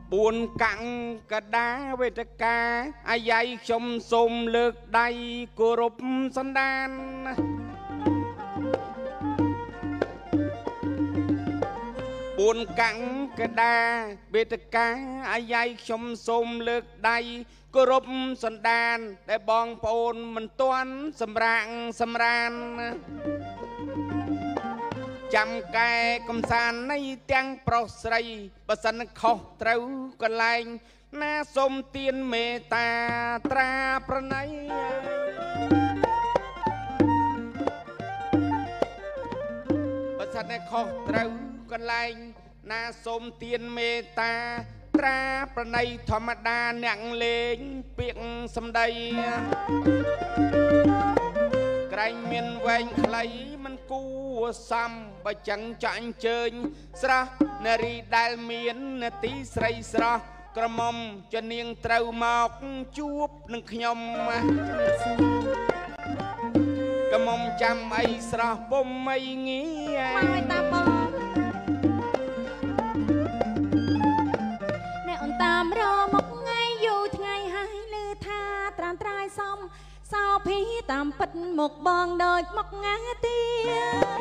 บุญกังกระดาเวทกาอายัยชมสมเลิกใดกุรบสันดานบุญกังกระดาเวทกาอายัยชมสมเลิกใดกุรบสันดานแต่บองโปนมันต้วนสำรังสำรานจำแก่กำสานในเตียงโปรสไรประสันขอเต้ากลายหน้าสมเตียนเมตตาตราประไนประสันขอเต้ากลายหน้าสมเตียนเมตตาตราประไนธรรมดาหนังเลงเปียงสำใดไกรเมียนแหวงใครมันกูซ้ำประจังจังเจิญสระนารีได้เมียนนาทีใส่สระกระมอมจะเนียงเต้าหมอกจูบหนึ่งขยมกระมอมจำไอ้สระปมไม่เงี้ยไม่ตาปมแน่อนตามรอมกไงอยู่ไงหายลือท่าตรามตรายซ้อมสาวพี่ตามปัดหมกบองโดยมกงาเตีย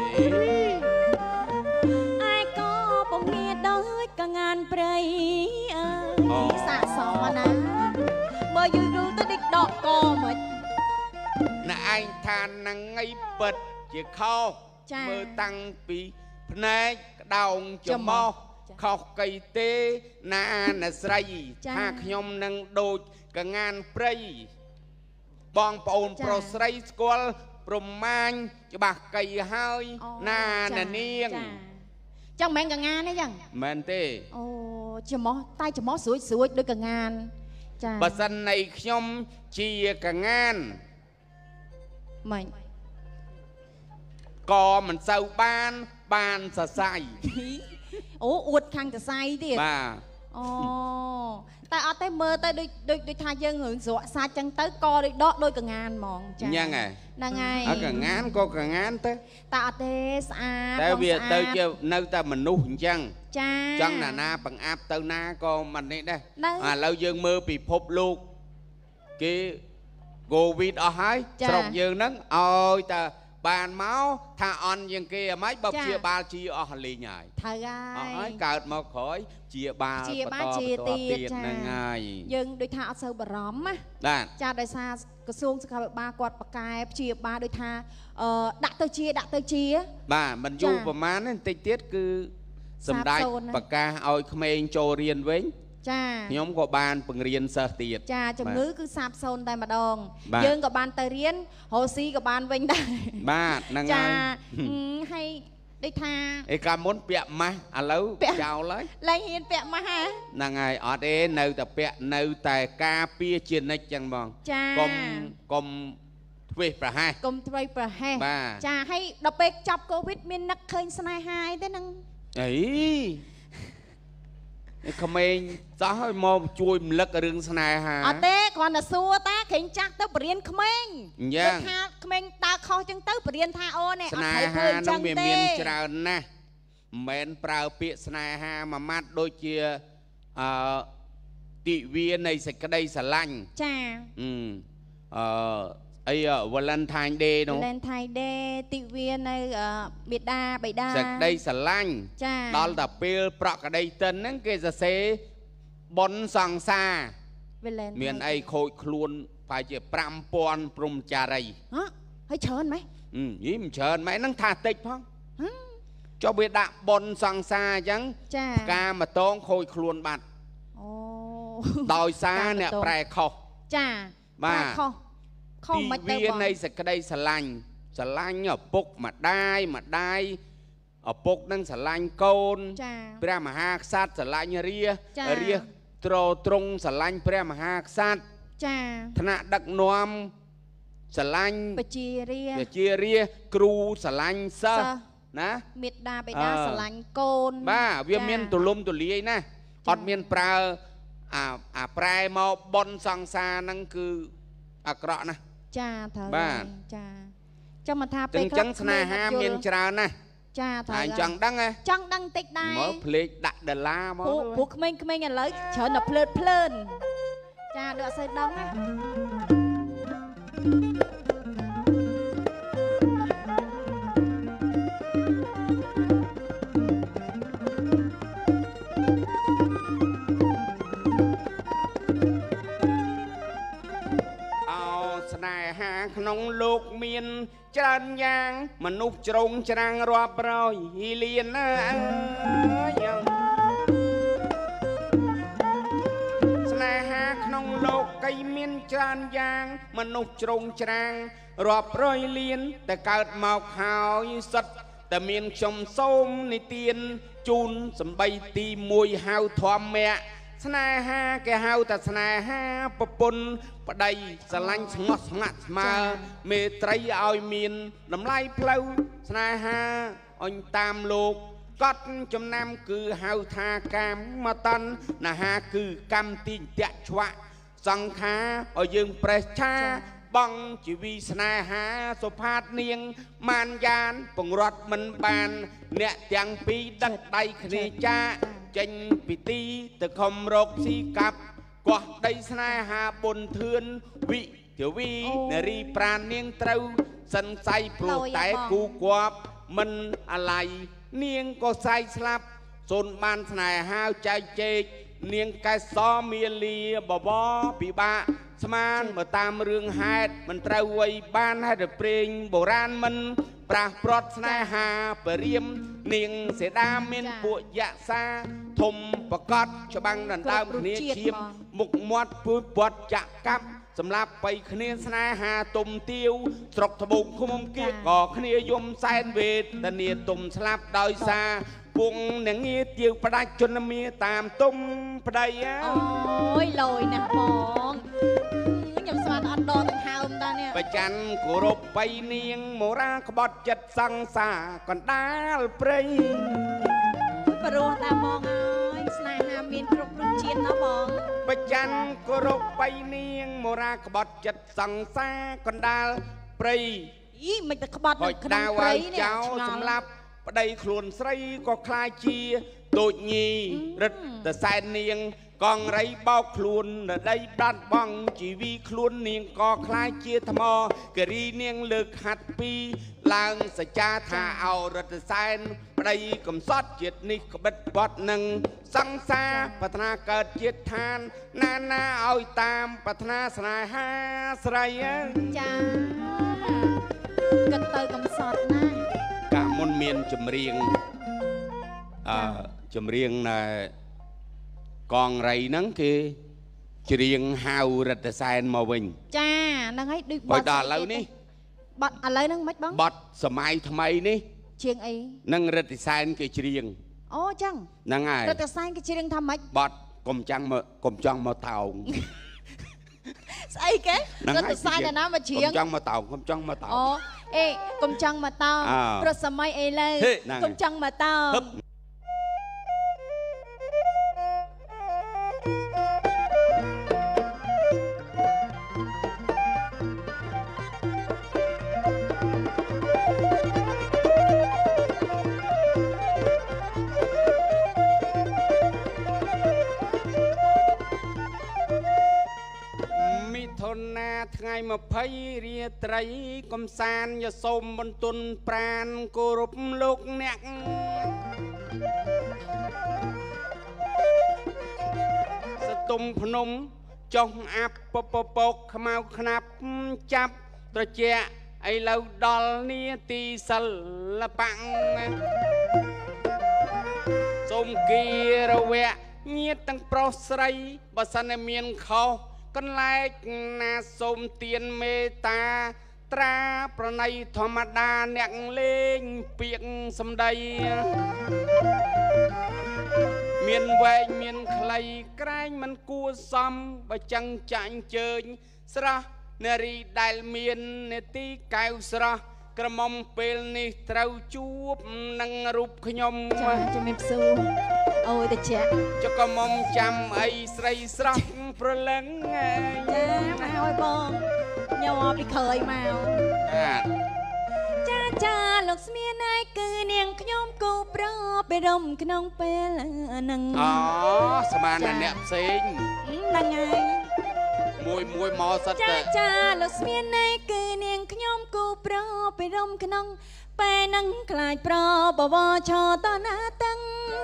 ไอ้ก็ปงเงียโดยกงานเปรย์สะสมนะเมื่ออยู่ดูตัวเด็กดอกกอหมดน่าไอ้ทานนังไอ้เปิดเจี๋ยเข้าเมื่อตั้งปีพนักดาวจะมอเข้าไก่เต้นาหน้าใส่หากยมนังโดยกงานเปรย์บองปอนโปรสไรสกอลปรมันจะบักไก่หายนาเนียงจังแมงกับงานนี่ยังแมนเต้โอ้จะมอใต้จะมอสวยสวยด้วยกับงานจ้าบัสันในขยมเชียกับงานไม่ก็มันเศร้าบ้านสะใสโอ้อวดคังจะใส่ดิบ้าอ๋อแต่เอาแต่เมื่อแต่โดยทายยังหึงสวะซาจังเต้กอโดยดอกโดยกับงานมองจ้ายังไงนั่งไงกับงานก็กับงานเต้แต่เอาแต่สะอาดแต่เวียเต้เจ้าเนื้อแต่มันนุ่งจังจ้าจังนาปังอาบเต้านาก็มันนี่ได้เรายังมือปีพบลูกกี่โควิดเอาให้สรงยังนั้นเอาแต่บานเมาถ้าอ่อนยังเกี่ยไม่บบเชียบาชีอ๋อฮัลลีใหญ่ทายอ๋อเกิดมาขอยเชียบาเชียตีนั่งไงยังโดยท่าเอาเซอร์บรอมอ่ะจ้าโดยซากระทรวงสุขภาพบากอดปากกายเชียบาโดยท่าดักเตอร์เชียบ้ามันอยู่ประมาณนั้นติดเตี้ยคือสำได้ปากกาเอาเขมรโจเรียนเว้งจ้าย้อมกับบานปึงเรียนเสตีดจ้าจมือคือซาบโซนได้มาดองยืนกับบานเตเรียนโฮซีกับบานเวงได้บ้านนั่งไงจ้าให้ได้ทาไอ้การม้วนเปียมาอ่ะแล้วเจ้าเลยไรเห็นเปียมาฮะนั่งไงอ๋อเด้เนื้อแต่เปียเนื้อแต่กาเปียเชียนในจังบองจ้ากลมทวีประหารกลมทวีประหารจ้าให้ดอกเป็กจับโควิดมีนักเคยสนายหายได้นั่งเอ้ขมรจ้าให้มองช่วยมันเลิกเรื่องสนายฮะอ๋อเต้ก่อนจะสู้ตาเข่งจักเต้าเปลี่ยนขมรยังขมรตาคอจังเต้าเปลี่ยนท่าโอเนี่ยสนายฮะน้องเมียนจรานะเหม็นเปล่าเปียสนายฮะมามัดโดยเชียติเวียในสกได้สลังจ้าไอ้วันลันไทน์เดย์เนาะวันลันไทน์เดย์ติเวียในเบียดาใบดาสกได้สลังจ้าดอลแต่เปลปลอกกระไดเต้นนั่งเกจะเสบนสังซาเมียนไอ้โคยคลวนไปเจอปรำปอนปรุมจารีฮะให้เชิญไหมยิ้มเชิญไหมนั่งท่าติดพ้องเจ้าเบียดาบนสังซาจังกามาต้องโคยคลวนบัดดอยซาเนี่ยแปรคอจ้าบ้าทีวีในสกได้สลังปุกมาได้ปุกนั่งสลังโกนพระมหากษัตริย์สลังเรียตรงสลังพระมหากษัตริย์ธนดักนวมสลังปจีเรียครูสลังเซนะเม็ดดาไปดาสลังโกนบ้าเวียเมียนตุลุมตุลีนะอดเมียนปลาปลายมาบนสังสานั่งคืออักระนะจ้าเธอบ้าจ้าจะมาทาไปจังสนาหาเมียนจรานะចាត្រូវចង់ដឹងហ៎ចង់ដឹងតិចដែរមើលភ្លេចដាក់ដុល្លារមកពួកក្មេងៗឥឡូវច្រើនតែភ្លើតភ្លើនចាដូចអត់សូវដឹងណាស្នេហាក្នុងលោកមានច្រើនយ៉ាងមនុស្សជ្រុងច្រាំងរាប់រយលានណាស្នេហាក្នុងលោកកៃមានច្រើនយ៉ាងមនុស្សជ្រុងច្រាំងរាប់រយលានតែកើតមកហើយសិតតែមានខ្ញុំសូមនិទានជូនសំបីទី1ហៅធម្មៈស្នេហាគេហៅតែស្នេហាប្រពន្ធប្តីស្រឡាញ់ស្ងោះស្ងាត់ស្មើមេត្រីឲ្យមានតម្លៃផ្លូវស្នេហាអញតាមលោកកត់ចំណាំគឺហៅថាកាមតណ្ហាហាគឺកម្មទីតៈឆ្វាក់សង្ខាឲ្យយើងប្រេះឆាបងជីវីស្នេហាសុផាតនាងម៉ានយ៉ានពង្រត់មិនបានអ្នកទាំងពីរដឹកដៃគ្នាចាចេញពីទីទៅខំរកស៊ីកាប់កោះដីស្នេហាបុនធឿនវិទវីនារីប្រាននាងត្រូវសិនស័យព្រោះតែគូគប់មិនអាឡ័យនាងក៏ស័យស្លាប់សូនបានស្នេហាចែកជែកនាងកែសមាលាបបពិបាកស្មានមកតាមរឿងហេតុមិនត្រូវអ្វីបានហេតុព្រេងបុរាណមិនប្រាស់ព្រាត់ស្នេហាពរាមនាងសេដាមានពួកយក្សាធំប្រកាសច្បាំងដណ្ដើមគ្នាឈាមមុខមាត់ពួយពាត់ចាក់កាប់សម្រាប់បៃគ្នាស្នេហាទុំទាវស្រុកត្បូងឃុំគៀកក៏គ្នាយំសែនវេទនាទុំស្លាប់ដោយសារពុងអ្នកងារទាវផ្ដាច់ជនមាតាមទុំប្តីអូយលយណាស់បងខ្ញុំស្មានអត់ដកដង្ហើមតានេះបច័នគោរពបៃនាងមរាក្បត់ចិត្តសង្សារកណ្ដាលព្រៃព្រោះតាបងអើយស្នេហាមានគ្រប់រសជាតិណាបងបច័នគោរពបៃនាងមរាក្បត់ចិត្តសង្សារកណ្ដាលព្រៃអីមិនតែក្បត់នៅក្នុងព្រៃនេះចោលសម្លាប់ប្តីខ្លួនស្រីក៏ខ្លាចជាដូចញីរិទ្ធតសែននាងកងរៃបោកខ្លួនរដីបាត់បង់ជីវីខ្លួននាងក៏ខ្លាចជាថ្មគិរីនាងលើកហាត់ពីឡើងសច្ចាថាអោរិទ្ធសែនប្តីកំសត់ជាតិនេះក្បិតបត់នឹងសង្សារប្រាថ្នាកើតជាតិឋានណានាឲ្យតាមប្រាថ្នាស្នេហាស្រីចាគិតទៅកំសត់ណាកាមុនមានចម្រៀងចម្រៀងណែកងរៃហ្នឹងគេច្រៀងហៅរិទ្ធសែនមកវិញចាហ្នឹងហើយដូចបត់ដល់ឥឡូវនេះបត់ឥឡូវហ្នឹងមិនបងបត់សម័យថ្មីនេះច្រៀងអីនឹងរិទ្ធសែនគេច្រៀងអូចឹងហ្នឹងហើយរិទ្ធសែនគេច្រៀងថាម៉េចបត់កុំចង់មកតោងស្អីគេរិទ្ធសែនណាមកច្រៀងកុំចង់មកតោងកុំចង់មកតោងអូអេកុំចង់មកតោងព្រោះសម័យអីលើកុំចង់មកតោងថ្ងៃ20រាត្រីកំសាន្តយសូមបន្ទន់ប្រានគោរពលោកអ្នកសតុំភ្នំចុះអាប់ពកខ្មៅខ្នាប់ចាប់ត្រជាក់ឥឡូវដល់នាទីសិល្បៈសូមគិរវៈញាតទាំងប្រុសស្រីបើសិនមានខុសកន្លែកណាសូមទានមេត្តាត្រាប្រណីធម្មតាអ្នកលេងពាក្យសម្ដីមានវែងមានខ្លីក្រែងមិនគួសមបើចឹងចាញ់ជើញស្រស់នារីដែលមាននេតិកៅស្រស់ក្រមុំពេលនេះត្រូវជួបនឹងរូបខ្ញុំចាជំរាបសួរអូយតាចាចុកមុំចាំអីស្រីស្រស់ប្រលឹងចាមកហើយបងញ័រពីក្រោយមកចាចាលោកស្មានហើយគឺនាងខ្ញុំគូប្របរំក្នុងពេលហ្នឹងអូស្មានអ្នកផ្សេងហ្នឹងហើយមួយមកសិតចាលោកស្មានហើយគឺនាងខ្ញុំគូប្របរំក្នុងពេលហ្នឹងខ្លាចប្របវឆតណាតឹង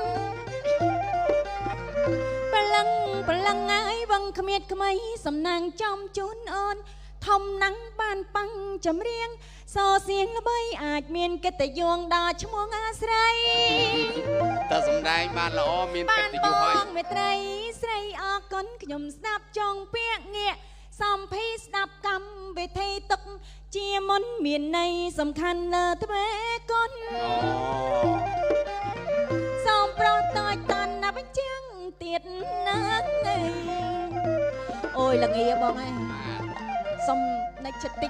ប្រឡឹងហើយវងគ្មៀតក្មៃសំណាងចំជូនអូនធំណាំងបានប៉ាំងចម្រៀងសរសៀងល្បីអាចមានកិត្តិយសដល់ឈ្មោះអាស្រ័យតែសំដែងបានល្អមានកិត្តិយសហើយមេត្រីស្រីអរគុណខ្ញុំស្ដាប់ចង់ពាក្យងាកសំភីស្ដាប់កម្មវិធីទុកជាមុនមានន័យសំខាន់លើទ្វេគុណសូមប្រតតតាន់ណាបញ្ចាំងទៀតណាអូយល្ងាបងឯងសុំនិចចិត្តតិច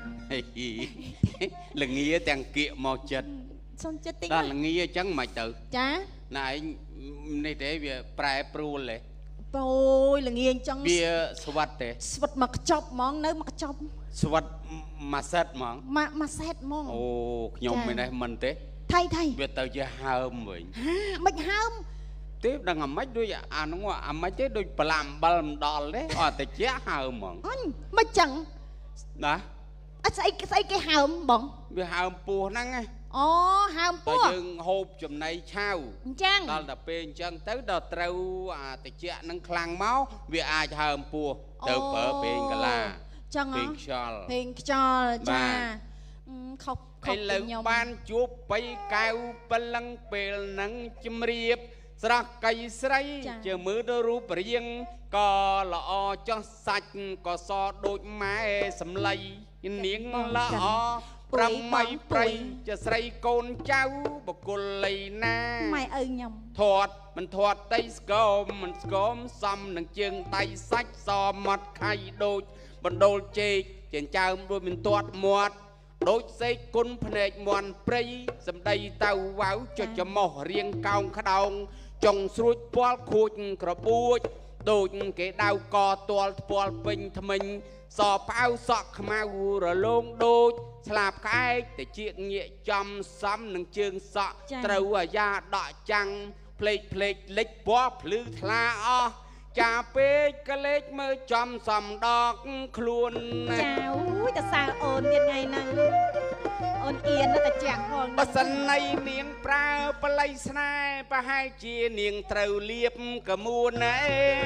ល្ងាទាំងគៀកមកចិត្តសុំចិត្តតិចដល់ល្ងាអញ្ចឹងមិនទៅចាណែឯងនេះទេវាប្រែប្រួលទេអូយល្ងាអញ្ចឹងវាស្វិតទេស្វិតមកខ្ចប់ហ្មងនៅមកខ្ចប់ស្វិតមួយសេតហ្មងមួយសេតហ្មងអូខ្ញុំមិននេះមិនទេថៃវាទៅជាហើមវិញមិនហើមទេដឹងអាម៉េចដូចអានោះអាម៉េចទេដូចប្លាំអំបិលមិនដល់ទេអត់តែជាហើមហ្មងអញមិនចឹងណាអត់ស្អីគេហើមបងវាហើមពោះហ្នឹងណាអូហើមពោះតែយើងហូបចំណីឆាវអញ្ចឹងដល់តែពេលអញ្ចឹងទៅដល់ត្រូវអាតិចហ្នឹងខ្លាំងមកវាអាចហើមពោះទៅប្រើពេងកាឡាចឹងពេងខ្យល់ពេងខ្យល់ចាខុសឥឡូវបានជួបបៃកៅប្លឹងពេលហ្នឹងជំរាបស្រស់កៃស្រីជាមើលទៅរូបរាងក៏ល្អចោះសាច់ក៏សដូចម៉ែសំឡីនាងល្អប្រមៃប្រៃជាស្រីកូនចៅបកុលលីណាម៉ែឪខ្ញុំធាត់មិនធាត់តៃស្គមមិនស្គមសំនឹងជើងដៃសាច់សមាត់ខៃដូចបណ្ដូលជែកចិញ្ចើមដូចមិនទាត់មាត់ដូចសេកគុណភ្នែកមន់ព្រៃសម្ដីទៅវ៉ៅចុចច្មោះរៀងកោងក្តោងចុងស្រួចពាល់ខួចក្របួចដូចគេដៅកទាល់ថ្ពាល់ពេញថ្មិញសផ្អៅសក់ខ្មៅរលោងដូចស្លាបក្អែកតែជាងាកចំសំនឹងជើងសក់ត្រូវអាយ៉ាដកចាំងភ្លេចលិចពណ៌ភ្លឺថ្លាអស់ចាពេកក៏លេចមើលចំសំដកខ្លួនចាអូយតសើអូនទៀតថ្ងៃហ្នឹងអូនអៀនទៅចាក់ផងបើសិនណៃនាងប្រើបល័យស្នេហ៍ប្រហែលជានាងត្រូវលៀបកមួនណែ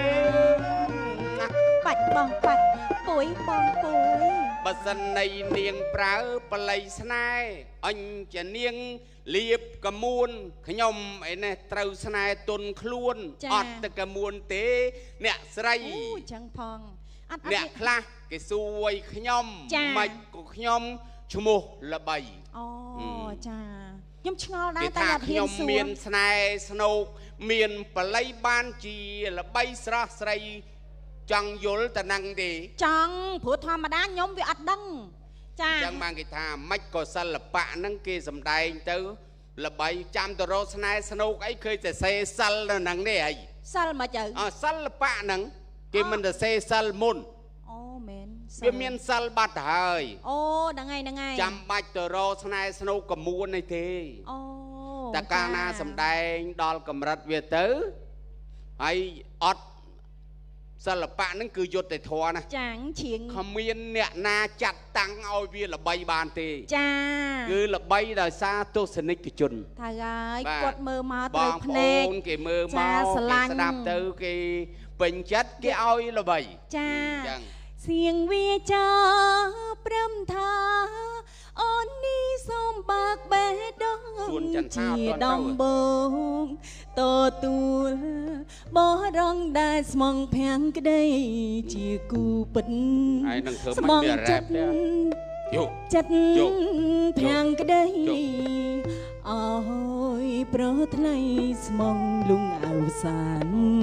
បាច់បងបាច់ពួយបងពួយបើសិនណៃនាងប្រើបល័យស្នេហ៍អញជានាងលៀបកមួនខ្ញុំឯនេះត្រូវស្នេហ៍ទុនខ្លួនអត់ទៅកមួនទេអ្នកស្រីអូចឹងផងអត់អ្នកខ្លះគេសួរខ្ញុំមិនក៏ខ្ញុំឈ្មោះល្បីអូចាខ្ញុំឆ្ងល់ដែរតែអត់ហ៊ានសួរខ្ញុំមានស្នេហ៍ស្នោកមានបល័យបានជាល្បីស្រស់ស្រីចង់យល់តែនឹងទេចង់ព្រោះធម្មតាខ្ញុំវាអត់ដឹងចាអញ្ចឹងបានគេថាមិនក៏សិល្បៈហ្នឹងគេសម្ដែងទៅល្បីចាំទៅរកស្នេហ៍ស្នោកអីឃើញតែសេសិលនៅហ្នឹងទេអីសិលមកទៅសិល្បៈហ្នឹងគេមិនទៅសេសិលមុនអូមែនវាមានសិលបាត់ទៅហើយអូហ្នឹងហើយចាំបាច់ទៅរកស្នេហ៍ស្នោកកមួននេះទេអូតែកាលណាសម្ដែងដល់កម្រិតវាទៅហើយអត់សិល្បៈហ្នឹងគឺយុត្តិធម៌ណាចាងឈៀងគ្មានអ្នកណាចាត់តាំងឲ្យវាល្បីបានទេចាគឺល្បីដោយសារទស្សនិកជនថាហើយគាត់មើលមកត្រូវភ្នែកគេមើលមកគេស្ដាប់ទៅគេពេញចិត្តគេឲ្យល្បីចាសៀងវាចាព្រមថាអូននេះសូមបើកបេះដូងជាដំបងតទួលបរងដែលស្មងភាំងក្តីជាគូពិតហើយនឹងធ្វើមិនមានរ៉េបទេយកចិត្តភាំងក្តីអើយប្រថ្លៃស្មងលងអវសាន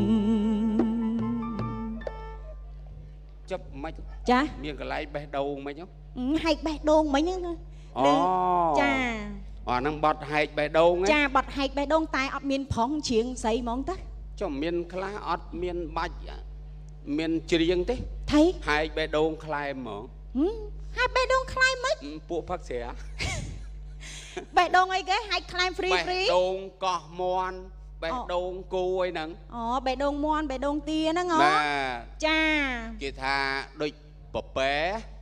ចាប់មិនចាមានកន្លែងបេះដូងមិនហ៎ហែកបេះដូងមិញហ្នឹងអូចាអាហ្នឹងបត់ហែកបេះដូងចាបត់ហែកបេះដូងតែអត់មានប្រងជ្រៀងស្អីហ្មងតាចុះមានខ្លះអត់មានបាច់មានជ្រៀងទេថៃហែកបេះដូងខ្លែមហ្មងហែកបេះដូងខ្លែមមិនពួកផឹកស្រាបេះដូងអីគេហាច់ខ្លែងហ្វ្រីបេះដូងកោះមន់បេះដូងគូអីហ្នឹងអូបេះដូងមន់បេះដូងទាហ្នឹងហ៎ចាគេថាដូចពពែ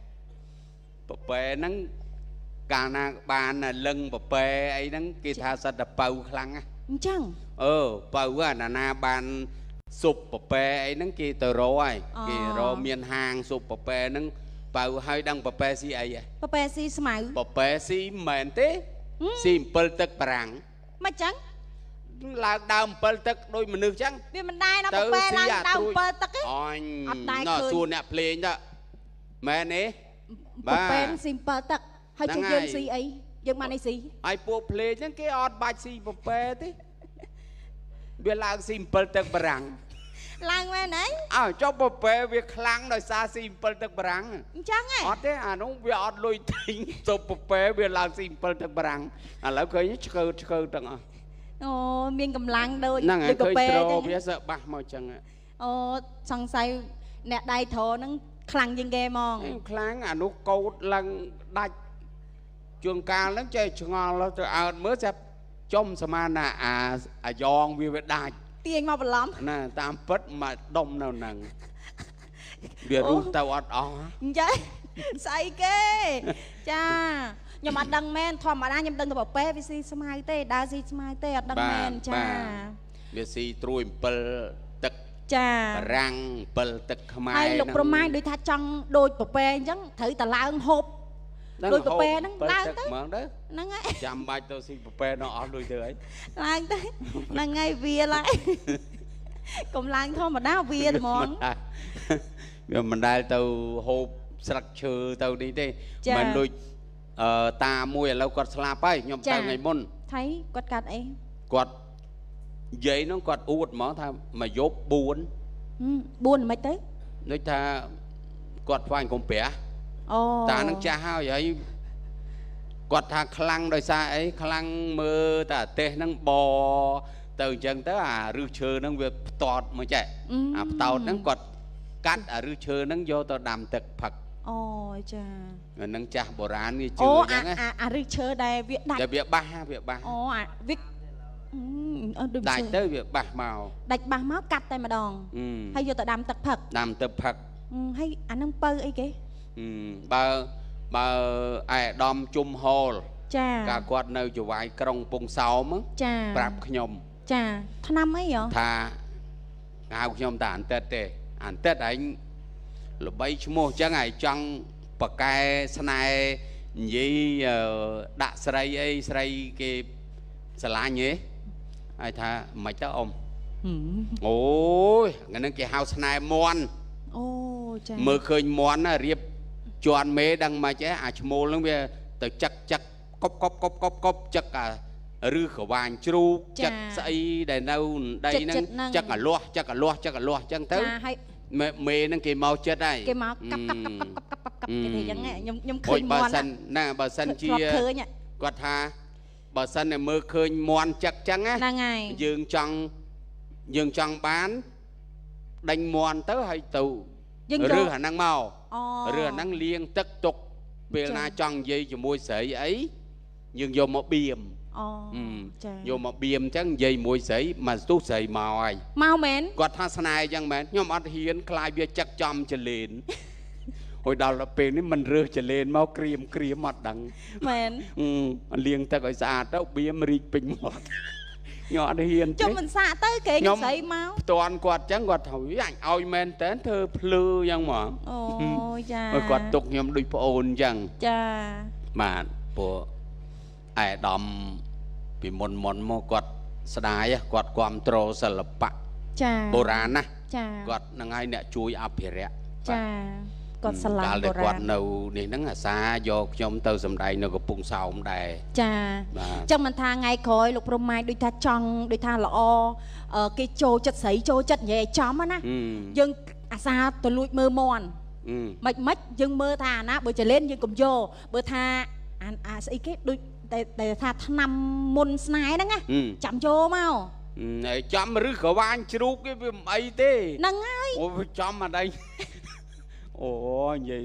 ហ្នឹងកាលណាបានលឹងពពែអីហ្នឹងគេថាសិតតែបើខ្លាំងណាអញ្ចឹងបើណាបានស៊ុបពពែអីហ្នឹងគេទៅរកហើយគេរកមានហាងស៊ុបពពែហ្នឹងបើហើយដឹងពពែស៊ីអីពពែស៊ីស្មៅពពែស៊ីមិនមែនទេស៊ីអំពិលទឹកបារាំងមិនចឹងឡើងដើមអំពិលទឹកដូចមនុស្សចឹងវាមិនដែរណាពពែឡើងដើមអំពិលទឹកទេអត់ដែរឃើញសួរអ្នកភ្លេងទៅមែនទេពពែស៊ីអំពិលទឹកហើយជិះយើងស៊ីអីយើងបានអីស៊ីហើយពួកភ្លេងហ្នឹងគេអត់បាច់ស៊ីពពែទេវាឡើងស៊ីអំពិលទឹកបារាំងឡើងមែនហ៎ចុះពពែវាខ្លាំងដោយសារស៊ីអំពិលទឹកបារាំងអញ្ចឹងហ៎អត់ទេអានោះវាអត់លុយទិញទៅពពែវាឡើងស៊ីអំពិលទឹកបារាំងឥឡូវឃើញឆ្កើទាំងអស់អូមានកម្លាំងដូចពពែទេវាសើបាសមកអញ្ចឹងអូសង្ស័យអ្នកដៃត្រហ្នឹងខ្លាំងជាងគេហ្មងខ្លាំងអានោះកោតឡើងដាច់ជួនកាលហ្នឹងចេះឆ្ងល់ទៅអើតមើលចាប់ចំសមានណាអាយ៉ងវាដាច់ទាញមកបន្លំណាតាមពិតមកដុំនៅហ្នឹងវារស់ទៅអត់អស់អញ្ចឹងស្អីគេចាខ្ញុំអត់ដឹងមែនធម្មតាខ្ញុំដឹងតែពពែវាស៊ីស្មៅទេដើរស៊ីស្មៅទេអត់ដឹងមែនចាវាស៊ីត្រួយអំពិលទឹកចាបារាំងអំពិលទឹកខ្មែរហើយលោកប្រម៉ាញដូចថាចង់ដូចពពែអញ្ចឹងត្រូវតែឡើងហូបដូចពពែហ្នឹងឡើងទៅហ្នឹងហើយចាំបាច់ទៅស៊ីពពែនោះអស់លុយទៅហើយឡើងទៅហ្នឹងហើយវាឡើងកុំឡើងធម្មតាវាហ្មងវាមិនដែលទៅហូបស្លឹកឈើទៅនេះទេមិនដូចតាមួយឥឡូវគាត់ស្លាប់ហើយខ្ញុំទៅថ្ងៃមុនថៃគាត់កាត់អីគាត់និយាយនោះគាត់អួតហ្មងថាមកយប់4 មិនទៅដូចថាគាត់ខ្វាញ់កុំប្រាស់តានឹងចាស់ហើយគាត់ថាខ្លាំងដោយសារអីខ្លាំងមើលតែអាទេសហ្នឹងបទៅអញ្ចឹងទៅអាឫសឈើហ្នឹងវាផ្ទាត់មកចេះអាផ្តោតហ្នឹងគាត់កាត់អាឫសឈើហ្នឹងយកទៅដាំទឹកផឹកអូចាហ្នឹងចាស់បុរាណវាជឿអញ្ចឹងអាឫសឈើដែលវាដាច់តែវាបាសអូអាវាដាច់ទៅវាបាសមកដាច់បាសមកកាត់តែម្ដងហើយយកទៅដាំទឹកផឹកហើយអាហ្នឹងពៅអីគេបើឯដំជុំហលចាកាលគាត់នៅចវាយក្រុងពងសោមចាប្រាប់ខ្ញុំចាឆ្នាំអីហ៎ថាហៅខ្ញុំតាអន្តិតទេអន្តិតឯងល្បីឈ្មោះអញ្ចឹងឯងចង់បកែស្នេហ៍និយាយដាក់ស្រីអីស្រីគេស្រឡាញ់ហ៎ហើយថាមិនទៅអ៊ំអូយហ្នឹងគេហៅស្នេហ៍មន់អូចាមើលឃើញមន់ណារៀបជន់មេដឹងមិនចេះអាឈ្មោលហ្នឹងវាទៅចឹកកប់ចឹកអាឬក្រវាញជ្រូកចឹកស្អីដែលនៅដីហ្នឹងចឹកអាលាស់ចឹងទៅមេហ្នឹងគេមកចិត្តហើយគេមកកាប់គេទេចឹងខ្ញុំឃើញមន់ណាបើសិនជាគាត់ថាបើសិនតែមើលឃើញមន់ចឹកចឹងណាហ្នឹងហើយយើងចង់បានដេញមន់ទៅហើយទៅឬអាហ្នឹងមកឬអាហ្នឹងលាងទឹកទុកពេលណាចង់និយាយជាមួយស្រីអីយើងយកមកបៀមចាយកមកបៀមអញ្ចឹងនិយាយមួយស្រីមកស្ទុះស្រីមកហើយមកមែនគាត់ថាស្នេហ៍អញ្ចឹងមែនខ្ញុំអត់ហ៊ានខ្លាចវាចឹកចំចលេនហួយដល់ពេលនេះមិនរើសចលេនមកក្រៀមអត់ដឹងមែនលាងទឹកឲ្យស្អាតទៅបៀមរីកពេញមាត់ខ្ញុំអត់ហ៊ានចុះមិនសាកទៅគេស្រីមកផ្ទាន់គាត់អញ្ចឹងគាត់ថាវាអញឲ្យមែនតើធ្វើភ្លឺអញ្ចឹងហ្មងអូចាគាត់ទុកខ្ញុំដូចប្អូនអញ្ចឹងចាបាទពួកឯដំពីមុនមកគាត់ស្ដាយគាត់គ្រប់គ្រងសិល្បៈចាបុរាណណាចាគាត់នឹងឲ្យអ្នកជួយអភិរក្សចាគាត់ស្រឡាញ់បុរាណគាត់នៅនេះហ្នឹងអាសាយកខ្ញុំទៅសម្ដែងនៅកំពង់សោមដែរចាចឹងមិនថាថ្ងៃក្រោយលោកព្រំម៉ាយដូចថាចង់ដូចថាល្អគេចូលចិត្តស្រីចូលចិត្តនិយាយចំណាយើងអាសាទៅលួចមើលមន់មិនយើងមើលថាអាណាបើចលេនយើងកុំយកបើថាអាស្អីគេដូចតែថាឆ្នាំមុនស្នេហ៍ហ្នឹងណាចាំចូលមកចាំឬក៏វាញជ្រូកគេវាមិនអីទេហ្នឹងហើយអូចំអាដៃអូនិយាយទៅ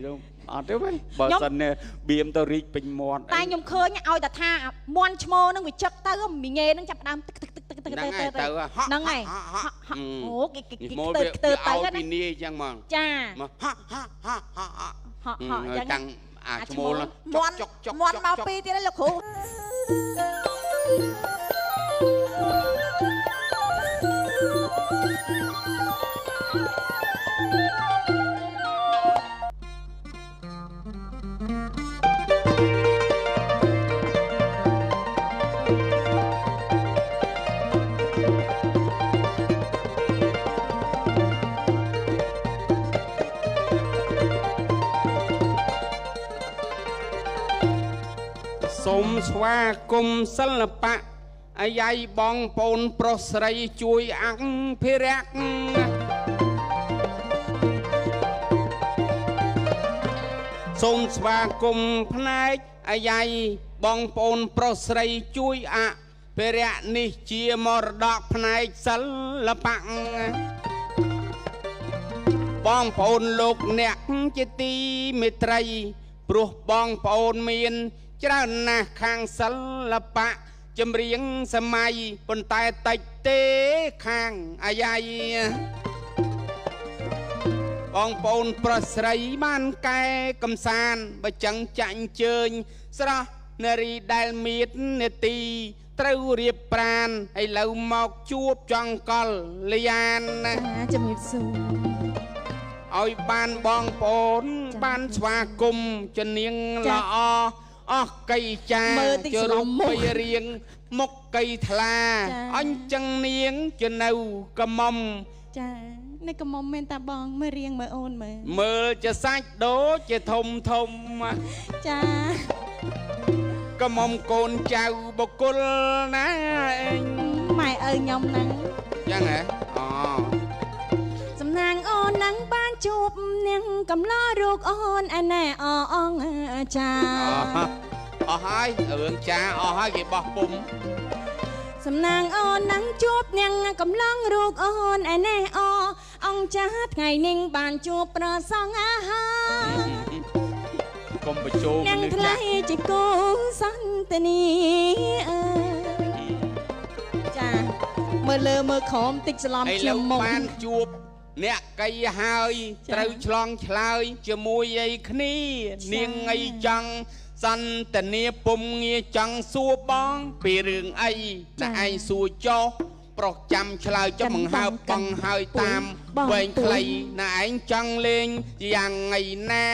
ទេវិញបើសិនបៀមទៅរីកពេញមាត់តែខ្ញុំឃើញឲ្យតែថាមន់ឈ្មោលនឹងវាចឹកទៅមីងេនឹងចាប់ដើមទឹកហ្នឹងហើយអូគេទៅទៅពីនេះអញ្ចឹងហ្មងចាតាំងឈ្មោលមន់មកពីទៀតលោកគ្រូសូមស្វាគមន៍សិល្បៈអាយ៉ៃបងប្អូនប្រុសស្រីជួយអភិរក្សសូមស្វាគមន៍ផ្នែកអាយ៉ៃបងប្អូនប្រុសស្រីជួយអភិរក្សនេះជាមរតកផ្នែកសិល្បៈបងប្អូនលោកអ្នកជាទីមេត្រីព្រោះបងប្អូនមានច្រើនណាស់ខាងសិល្បៈចម្រៀងសម័យប៉ុន្តែតិចទេខាងអាយ៉ៃបងប្អូនប្រុសស្រីបានកែកំសាន្តបើចឹងចាញ់ជើញស្រស់នារីដែលមាននេតិត្រូវរៀបប្រានឥឡូវមកជួបចង្កលលានណាជំរាបសួរឲ្យបានបងប្អូនបានស្វាគមន៍ជំនាញល្អអស់កៃចាជរុំបីរៀងមុខកៃថ្លាអញ្ចឹងនាងចនៅកមុំចានេះកមុំមែនតាបងមើលរៀងមើលអូនមើលជាសាច់ដូចជាធំចាកមុំកូនចៅបុគ្គលណាម៉ែឪខ្ញុំហ្នឹងចឹងហ៎សំណាងអូនហ្នឹងបានជួបនាងកំឡោរូបអូនឯណែអងចាអស់ហើយរឿងចាអស់ហើយគេបោះពុំសំណាងអូនហ្នឹងជួបនាងកំឡោរូបអូនឯណែអងចាថ្ងៃនេះបានជួបប្រសងអាហារកុំបញ្ជោនាងថ្លៃជាគូសន្តានីចាមើលលើមើលក្រោមតិចស្លំខ្ញុំមកបានជួបអ្នកកៃហើយត្រូវឆ្លងឆ្លើយជាមួយអីគ្នានាងអីចង់សន្តានាពុំងាចង់សួរបងពីរឿងអីតែឯងសួរចោះប្រុសចាំឆ្លើយចុះបង្ហើបបងហើយតាមវែងខ្លីណាឯងចង់លេងយ៉ាងไงណា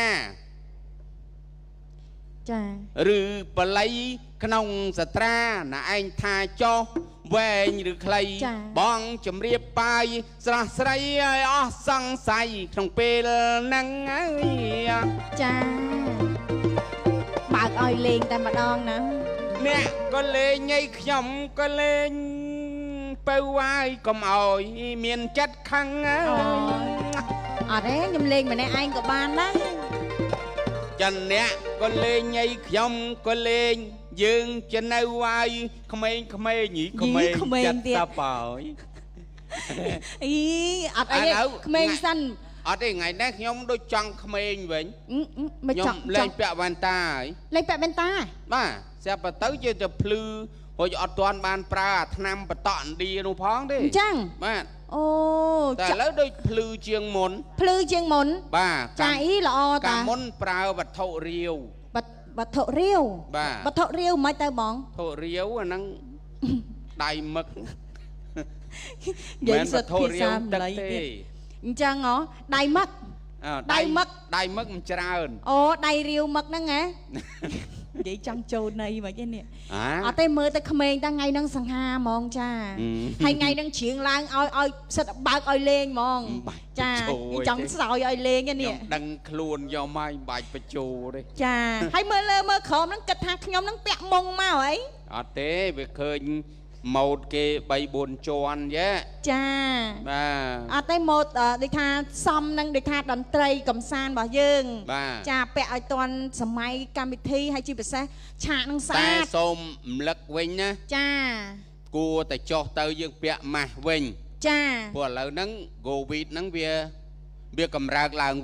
ចាឬបល័យក្នុងសត្រាណាឯងថាចោះវែងឬខ្លីបងជំរាបបាយស្រស់ស្រីឲ្យអស់សង្ស័យក្នុងពេលហ្នឹងហើយចាបើកឲ្យលេងតែម្ដងណាអ្នកក៏លេងឲ្យខ្ញុំក៏លេងបើវាយកុំឲ្យមានចិត្តខឹងអត់ទេខ្ញុំលេងម្នាក់ឯងក៏បានដែរចិនអ្នកក៏លេងឲ្យខ្ញុំក៏លេងយើងจะនៅឲ្យក្មេងចិត្តតាបើយអីអត់អីក្មេងសិនអត់ទេថ្ងៃនេះខ្ញុំដូចចង់ក្មេងវិញខ្ញុំលេងពាក់វ៉ែនតាហើយលេងពាក់វ៉ែនតាបាទស្រាប់ទៅជាទៅភ្លឺរួចអត់ទាន់បានប្រើអាថ្នាំបតក់ឥណ្ឌានោះផងទេអញ្ចឹងបាទអូតែឥឡូវដូចភ្លឺជាងមុនបាទចាអីល្អតាកាលមុនប្រើវត្ថុរាវវត្ថុរាវវត្ថុរាវមិនទៅបងវត្ថុរាវអាហ្នឹងដៃមឹកនិយាយសិតភាសាម្ល៉េះទៀតអញ្ចឹងហ៎ដៃមឹកដៃមឹកមិនច្រើនអូដៃរាវមឹកហ្នឹងហ៎និយាយចង់ចូលនៃមកទេនេះអត់ទេមើលទៅក្មេងតាថ្ងៃហ្នឹងសង្ហាហ្មងចាហើយថ្ងៃហ្នឹងច្រៀងឡើងឲ្យសិតបើកឲ្យលេងហ្មងចាចង់ស្រោយឲ្យលេងនេះខ្ញុំដឹងខ្លួនយកមកបាច់បញ្ជោទេចាហើយមើលលើមើលក្រោមហ្នឹងគិតថាខ្ញុំហ្នឹងពាក់មុងមកអីអត់ទេវាឃើញម៉ូតគេ3 4ជាន់យេចាបាទអត់ទេម៉ូតដូចថាសំនឹងដូចថាតន្ត្រីកំសាន្តរបស់យើងចាពាក់ឲ្យតន់សម័យកម្មវិធីហើយជាពិសេសឆាកនឹងស្អាតតែសូមរំលឹកវិញណាចាគួរតែចុះទៅយើងពាក់ម៉ាស់វិញចាព្រោះឥឡូវហ្នឹងកូវីដហ្នឹងវាកម្រើកឡើងវិញ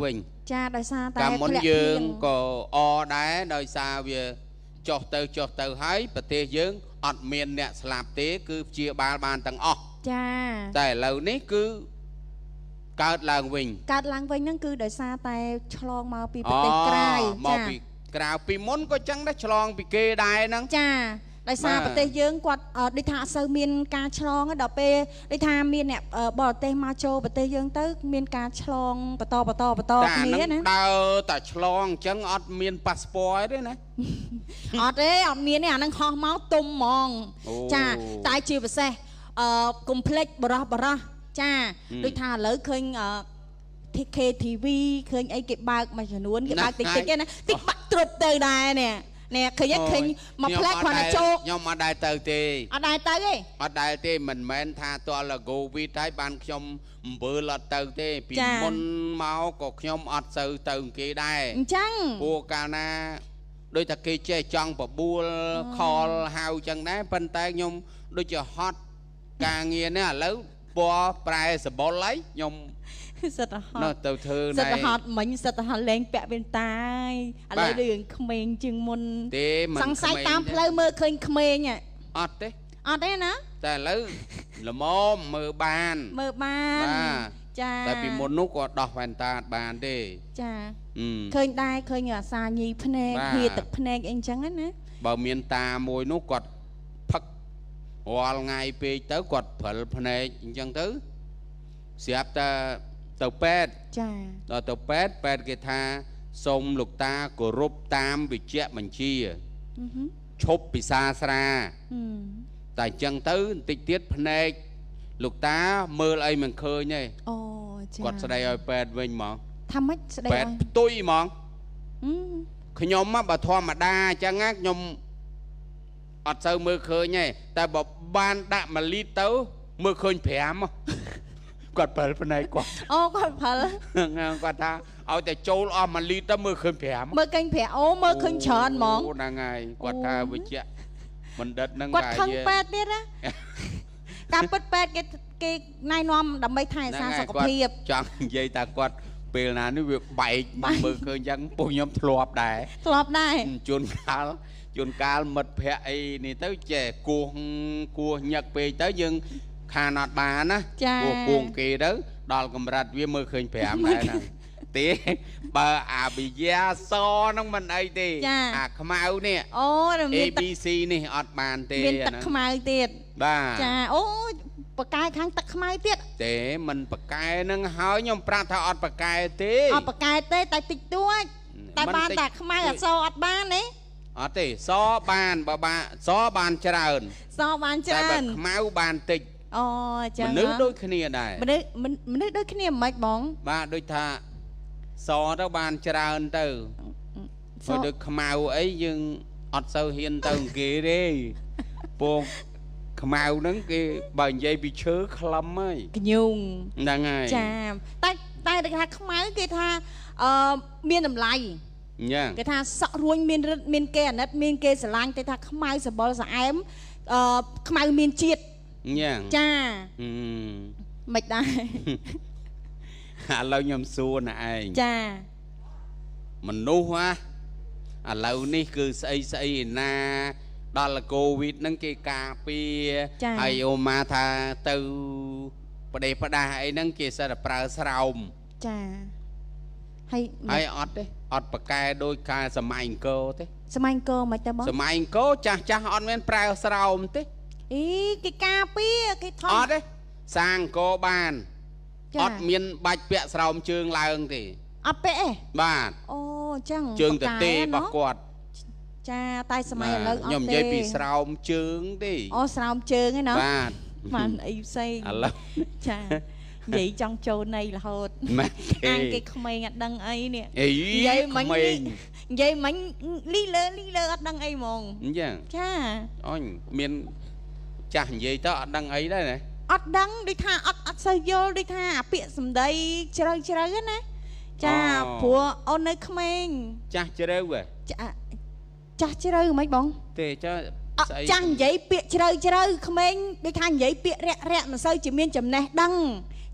ចាដោយសារតែកាមុនយើងក៏អដែរដោយសារវាចុះទៅហើយប្រទេសយើងអត់មានអ្នកស្លាប់ទេគឺព្យាបាលបានទាំងអស់ចាតែឥឡូវនេះគឺកើតឡើងវិញហ្នឹងគឺដោយសារតែឆ្លងមកពីប្រទេសក្រៅមកពីក្រៅពីមុនក៏ចឹងដែរឆ្លងពីគេដែរហ្នឹងចាដោយសារប្រទេសយើងគាត់ដូចថាអត់សូវមានការឆ្លងដល់ពេលដូចថាមានអ្នកបរទេសមកចូលប្រទេសយើងទៅមានការឆ្លងបន្តគ្នាណាដើរតែឆ្លងអញ្ចឹងអត់មានប៉ាសពតទេណាអត់ទេអត់មានទេអានឹងហោះមកទុំហ្មងចាតែជាពិសេសកុំភ្លេចបរោះចាដូចថាឥឡូវឃើញKTV ឃើញអីគេបើកមួយចំនួនគេបើកតិចទេណាតិចបាក់ទ្រប់ទៅដែរនេះឃើញមកផ្លែគាត់ចូលខ្ញុំអត់ដែរទៅទេអត់ដែរទៅទេអត់ដែរទេមិនមែនថាតលកូវីដហើយបានខ្ញុំអំពើអត់ទៅទេពីមុនមកក៏ខ្ញុំអត់សូវទៅគេដែរអញ្ចឹងពួកកាលណាដូចតែគេចេះចង់បបួលខលហៅចឹងដែរប៉ុន្តែខ្ញុំដូចជាហត់ការងារនេះឥឡូវពណ៌ប្រែសបុលហើយខ្ញុំសិតហត់ទៅធ្វើណែសិតហត់មិញសិតហត់លែងពាក់វ៉ែនតាឥឡូវរឿងក្មេងជាងមុនទេសង្ស័យតាមផ្លូវមើលឃើញក្មេងអត់ទេណាតែឥឡូវល្មមមើលបានចាតែពីមុននោះក៏ដោះវ៉ែនតាអត់បានទេចាឃើញដែរឃើញអាសាញីភ្នែកហៀទឹកភ្នែកអីចឹងណាបើមានតាមួយនោះគាត់ផឹករាល់ថ្ងៃពេកទៅគាត់ព្រិលភ្នែកអញ្ចឹងទៅស្រាប់តែទៅពេទ្យចាដល់ទៅពេទ្យគេថាសូមលោកតាគោរពតាមវិជ្ជបញ្ជាឈប់ពិសាស្រាតែអញ្ចឹងទៅបន្តិចទៀតភ្នែកលោកតាមើលអីមិនឃើញទេអូចាគាត់ស្ដីឲ្យពេទ្យវិញហ្មងថាម៉េចស្ដីពេទ្យផ្ទុយហ្មងខ្ញុំបើធម្មតាអញ្ចឹងខ្ញុំអត់សូវមើលឃើញទេតែបើបានដាក់1លីត្រទៅមើលឃើញ5គាត់ព្រិលភ្នែកគាត់គាត់ព្រិលគាត់ថាឲ្យតែចូលអស់1លីត្រទៅមើលឃើញ5 មើលឃើញ5មើលឃើញច្រើនហ្មងហ្នឹងហើយគាត់ថាវិជ្ជបណ្ឌិតហ្នឹងគាត់ខឹងពេទ្យទៀតណាតាមពិតពេទ្យគេណែនាំដើម្បីថែរក្សាសុខភាពចង់និយាយថាគាត់ពេលណានេះវាបែកមើលឃើញអញ្ចឹងពួកខ្ញុំធ្លាប់ដែរជួនកាលមិត្តភ័ក្តិអីនេះទៅចេះគោះញឹកពេកទៅយើងខានអត់បានណាគួងគេទៅដល់កម្រិតវាមើលឃើញ5ដែរហ្នឹងទេបើអាវិយាសហ្នឹងមិនអីទេអាខ្មៅនេះABC នេះអត់បានទេមានទឹកខ្មៅទៀតបាទចាបកែខាងទឹកខ្មៅទៀតទេមិនបកែហ្នឹងហើយខ្ញុំប្រាប់ថាអត់បកែទេអត់បកែទេតែតិចតួចតែបានតែខ្មៅអសអត់បានទេអត់ទេសបានបើបានសបានច្រើនតែបើខ្មៅបានតិចអូចឹងមនុស្សដូចគ្នាដែរមនុស្សដូចគ្នាមិនហ្មងបាទដូចថាសទៅបានច្រើនទៅព្រោះដូចខ្មៅអីយើងអត់សូវហ៊ានទៅគេទេពងខ្មៅហ្នឹងគេបើនិយាយពីឈើខ្លឹមហើយកញូងហ្នឹងហើយចាតែគេថាខ្មៅគេថាមានតម្លៃគេថាសក់រួញមានរិទ្ធមានគេអាណិតមានគេស្រឡាញ់តែថាខ្មៅសបល់ស្អែមខ្មៅមានជាតិចាមិនដែរឥឡូវខ្ញុំសួរណែឯងចាមនុស្សឥឡូវនេះគឺស្អីណាដល់កូវីដហ្នឹងគេការពារហើយអូម៉ាថាទៅប្រទេសផ្ដាស់អីហ្នឹងគេសិតតែប្រើស្រោមចាហើយអត់ទេអត់ប្រកែដោយការសម័យអង្គរទេសម័យអង្គរមិនទេបងសម័យអង្គរចាស់អត់មានប្រើស្រោមទេគេការពារគេថតអត់ទេសាងអង្គរបានអត់មានបាច់ពាក់ស្រោមជើងឡើងទេអត់ពាក់ទេបាទអូចឹងជើងទទេរបស់គាត់ចាតែសម័យឥឡូវអត់ទេខ្ញុំនិយាយពីស្រោមជើងទេស្រោមជើងឯណោះបាទបានអីផ្សេងឥឡូវចានិយាយចង់ចូលនៃរហូតអាងគេក្មេងអត់ដឹងអីនេះនិយាយមិញលីលើអត់ដឹងអីហ្មងអញ្ចឹងចាអូនមានចាស់និយាយទៅអត់ដឹងអីដែរណាអត់ដឹងដូចថាអត់សូវយល់ដូចថាអាពាក្យសម្ដីជ្រៅណាចាព្រោះអូននៅក្មេងចាស់ជ្រៅចាស់ជ្រៅហ្មងបងទេចាចាស់និយាយពាក្យជ្រៅក្មេងដូចថានិយាយពាក្យរាក់មិនសូវជាមានចំណេះដឹង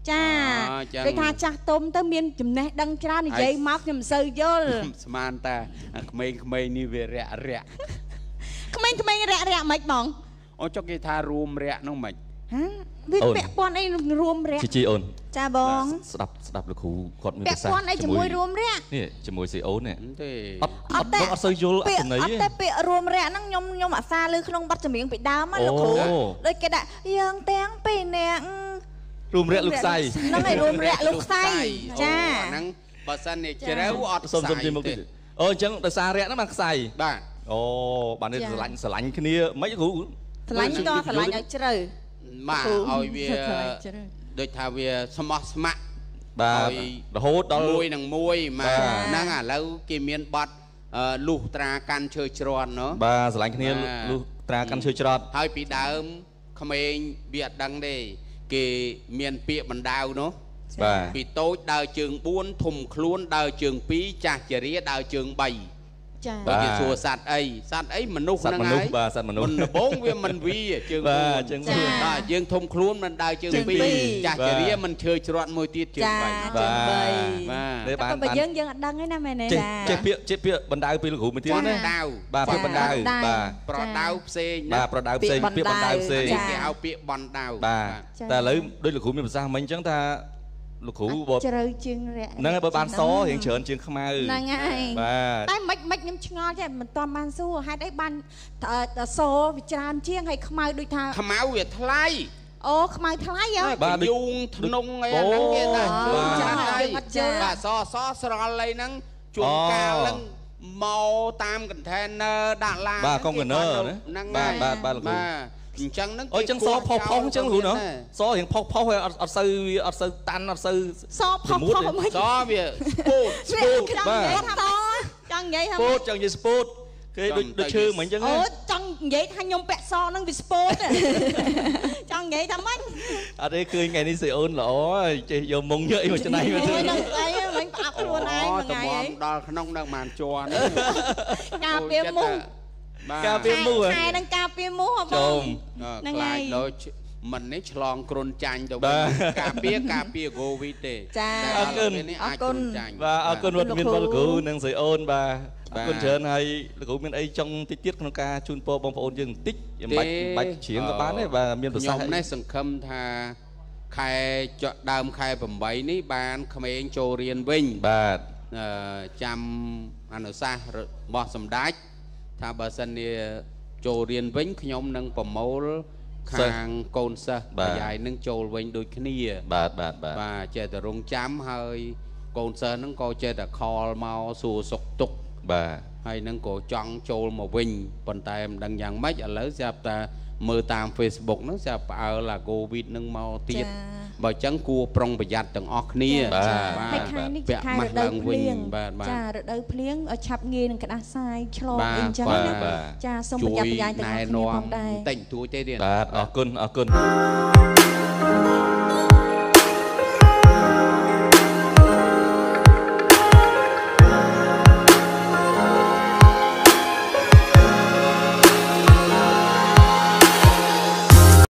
ចាគេថាចាស់ទុំទៅមានចំណេះដឹងច្រើននិយាយមកខ្ញុំមិនសូវយល់ស្មានតាក្មេងៗនេះវារាក់ក្មេងរាក់មិនបងអូចុះគេថារួមរាក់នោះមិនហាវាពាក់ព័ន្ធអីរួមរាក់ជីអូនចាបងស្ដាប់លោកគ្រូគាត់មានពាក់ព័ន្ធអីជាមួយរួមរាក់នេះជាមួយស៊ីអូននេះទេអត់សូវយល់អត្ថន័យអត់តែពាក្យរួមរាក់ហ្នឹងខ្ញុំអាសាលើក្នុងបទចម្រៀងពីដើមណាលោកគ្រូដូចគេដាក់យើងទាំងពីរនាក់រួមរាក់លោកខ្សែហ្នឹងហើយរួមរាក់លោកខ្សែចាហ្នឹងបើសិននេះជ្រៅអត់សុំជិះមកទៀតអូអញ្ចឹងដោយសាររាក់ហ្នឹងបានខ្សែបាទអូបាននេះស្រឡាញ់គ្នាមិនគ្រូស្រឡាញ់ក៏ស្រឡាញ់ឲ្យជ្រៅបាទឲ្យវាដូចថាវាស្មោះស្ម័គ្របាទរហូតដល់មួយនឹងមួយមកហ្នឹងឥឡូវគេមានបတ်លុះត្រាកាន់ឈើច្រត់ណ៎បាទស្រឡាញ់គ្នាលុះត្រាកាន់ឈើច្រត់ហើយពីដើមក្មេងវាអត់ដឹងទេគេមានពាក្យបណ្ដាវនោះបាទពីតូចដើរជើង4ធំខ្លួនដើរជើង2ចាស់ជារាដើរជើង3 ចា៎បើគេសួរសត្វអីមនុស្សហ្នឹងហើយបាទសត្វមនុស្សដំបងវាមិនវីជើង 4ជើង 4បាទយើងធំខ្លួនមិនដើរជើង2ចាស់ជារាមិនឈើច្រត់មួយទៀតជើង3 បាទបាទបើយើងអត់ដឹងទេណាមែនទេចេះពាក្យបណ្ដៅពីលោកគ្រូមួយទៀតណាបាទពាក្យបណ្ដៅបាទប្រដៅផ្សេងបាទប្រដៅផ្សេងពាក្យបណ្ដៅផ្សេងគេហៅពាក្យបណ្ដៅបាទតែឥឡូវដូចលោកគ្រូមានប្រសាសន៍មិញអញ្ចឹងថាលោកគ្រូបើជ្រៅជាងរាក់ហ្នឹងហើយបើបានសរៀងច្រើនជាងខ្មៅហ្នឹងហើយបាទតែមិនខ្ញុំឆ្ងល់ទេមិនទាន់បានសួរហេតុអីបានសវាច្រើនជាងហើយខ្មៅដូចថាខ្មៅវាថ្លៃអូខ្មៅថ្លៃហ៎បាទយូងធ្នងអីហ្នឹងគេថាចាហើយបាទសស្រល់អីហ្នឹងជួនកាលហ្នឹងមកតាមកន្តែន័រដាក់ឡានបាទកុងតឺន័រហ្នឹងបាទលោកគ្រូអញ្ចឹងហ្នឹងអញ្ចឹងសផុសអញ្ចឹងគ្រូណ៎សរៀងផុសហើយអត់សូវតាន់អត់សូវសផុសមិនសវាស្ពូតបាទចង់និយាយថាស្ពូតចង់និយាយស្ពូតគេដូចឈើមិនអញ្ចឹងអូចង់និយាយថាខ្ញុំពាក់សហ្នឹងវាស្ពូតចង់និយាយថាម៉េចអត់ទេឃើញថ្ងៃនេះសេអូនល្អចេះយកមុងយកអីមកច្នៃមកទៅហ្នឹងស្អីវិញប្រអប់ខ្លួនឯងមួយថ្ងៃដល់ក្នុងនឹងបានជន់ការពារមុខការពារមូសខែនឹងការពារមូសហ៎បងហ្នឹងហើយដូចមិននេះឆ្លងគ្រុនចាញ់ទៅការពារកូវីដទេចាអរគុណបាទអរគុណវត្តមានលោកគ្រូនិងស្រីអូនបាទអរគុណច្រើនហើយលោកគ្រូមានអីចង់តិចទៀតក្នុងការជូនពរបងប្អូនយើងបន្តិចបាច់ច្រៀងក៏បានដែរបាទមានប្រសាសន៍ខ្ញុំនេះសង្ឃឹមថាខែដើមខែ8នេះបានក្មេងចូលរៀនវិញបាទចាំអនុសាសន៍របស់សម្ដេចថាបើសិនជាចូលរៀនវិញខ្ញុំនឹងប្រមូលខាងកូនសិស្សបញ្ញាយនឹងចូលវិញដូចគ្នាបាទចេះតែរងចាំហើយកូនសិស្សហ្នឹងក៏ចេះតែខលមកសួរសុខទុក្ខបាទហើយនឹងក៏ចង់ចូលមកវិញប៉ុន្តែមិនដឹងយ៉ាងម៉េចឥឡូវស្រាប់តែមើលតាម Facebook ហ្នឹងស្រាប់ផ្អើលអាកូវីដហ្នឹងមកទៀតបើអញ្ចឹងគួរប្រុងប្រយ័ត្នទាំងអស់គ្នាហើយខែនេះជាខែរដូវភ្លៀងចារដូវភ្លៀងឆាប់ងាយនឹងក្តាស់សាយឆ្លងអីចឹងណាចាសូមប្រយ័ត្នប្រយែងទាំងអស់គ្នាផងដែរតែងទួយទេទៀតបាទអរគុណ